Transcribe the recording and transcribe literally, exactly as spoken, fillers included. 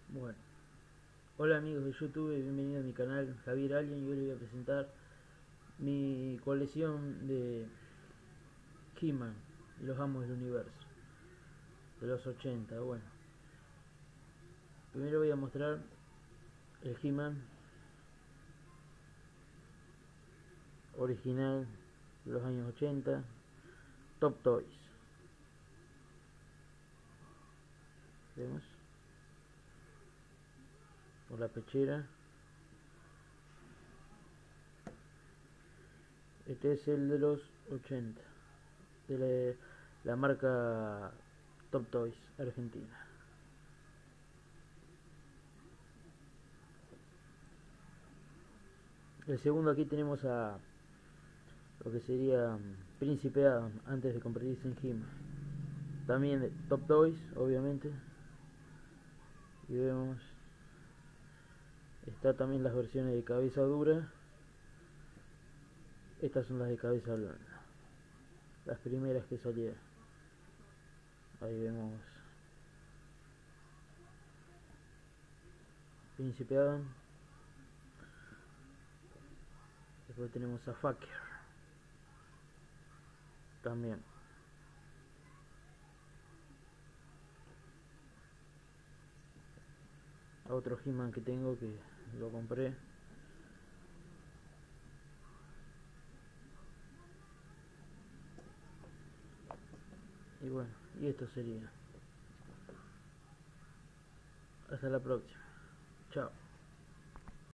Bueno, hola amigos de YouTube, bienvenidos a mi canal Javier Alien y hoy les voy a presentar mi colección de He-Man y los Amos del Universo de los ochenta. Bueno, primero voy a mostrar el He-Man original de los años ochenta, Top Toys. Vemos por la pechera. Este es el de los ochenta, de la, la marca Top Toys Argentina. El segundo, aquí tenemos a lo que sería Príncipe Adam antes de convertirse en He-Man. También de Top Toys, obviamente. Y vemos, está también las versiones de cabeza dura. Estas son las de cabeza blanda, las primeras que salieron. Ahí vemos Príncipe Adam. Después tenemos a Fucker también. Otro He-Man que tengo, que lo compré. Y bueno, y esto sería. Hasta la próxima. Chao.